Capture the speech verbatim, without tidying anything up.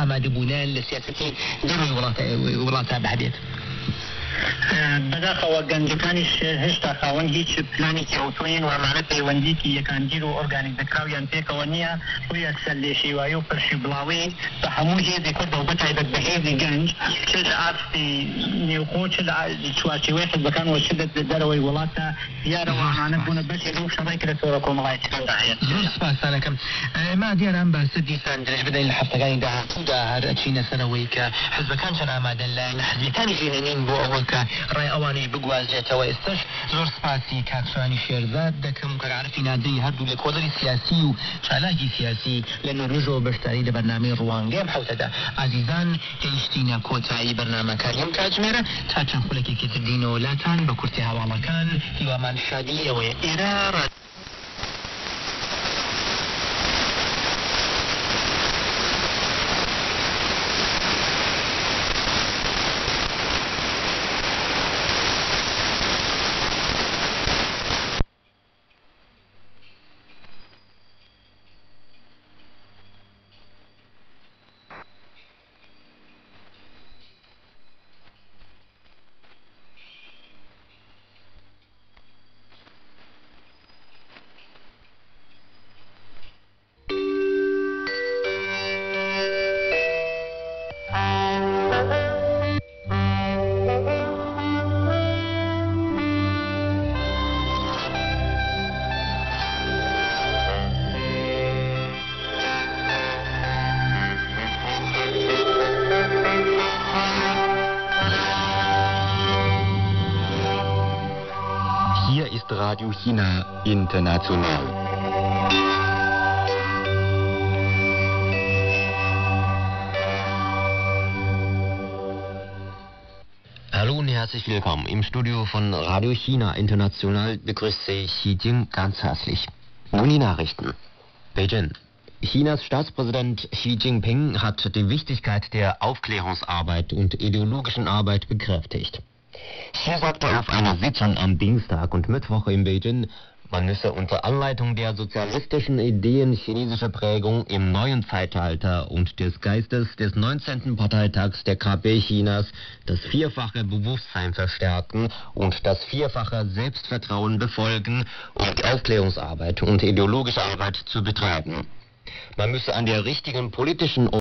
آماده بوونیان لە سیاسەتی دەڕۆی وڵاتە بەبێت. بەداخەوە گەنجەکانیش هێشتا خاوەن هیچ پلانێکی ئۆتۆین وەمانە پەیوەندیکی یەکانگیر و ئۆرگانیزەکراویان پێکەوە نییە بۆیە سەرلێشێوایی و پەرشی بڵاوی بە هەموو هێزی کردەوە بەتایبەت بە هێزی گەنج چ لە ئاستی نێوخۆ چ لە چوارچێوەی حزبەکانەوە چ لە دەرەوەی وڵاتە دیارەوە ئەمانە بوونە بەشێک لەو شەڕێک لە تۆڕە کۆمەڵایەتیەکاندا هەیە. سپاسانەکەم. ما دیارە ئەم باسە دیسان درێژ بدەین لە هەفتەکانی داهاتوودا هەر ئەچینە سەرەوەی کە حزبەکان چەند ئامادەن لە حزبەکانی ژێنین بۆ ئەوە کە ڕای ئەوانەی بگوازرێتەوە. ئێستش زۆر سپاسی کاکسوانی شێرزاد دەکەم کە عارفی نادەی هەردوو لە کۆدەری سیاسی و چالاکی سیاسی لە نۆروژەوە بەشداری لە بەرنامەی ڕوانگەی ئەم حوتەدا. ئازیزان هێشتینە کۆتایی بەرنامەکانی ئەم کاتژمێرە تا چەند خولەکێکی تر دینەوە لاتان بە کورتی هەواڵەکان هیوامان شادی ئەوەیە ئێرە. Radio China International. Hallo und herzlich willkommen. Im Studio von Radio China International begrüße ich Xi Jinping ganz herzlich. Nun die Nachrichten. Beijing. Chinas Staatspräsident Xi Jinping hat die Wichtigkeit der Aufklärungsarbeit und ideologischen Arbeit bekräftigt. Xi sagte auf einer Sitzung am Dienstag und Mittwoch in Beijing, man müsse unter Anleitung der sozialistischen Ideen chinesischer Prägung im neuen Zeitalter und des Geistes des neunzehnten Parteitags der K P Chinas das vierfache Bewusstsein verstärken und das vierfache Selbstvertrauen befolgen, um die Aufklärungsarbeit und ideologische Arbeit zu betreiben. Man müsse an der richtigen politischen